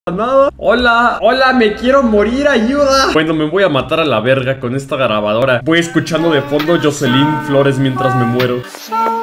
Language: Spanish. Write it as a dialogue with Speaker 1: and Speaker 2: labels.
Speaker 1: Nada. Hola, hola, me quiero morir, ayuda. Bueno, me voy a matar a la verga con esta grabadora. Voy escuchando de fondo Jocelyn Flores mientras me muero.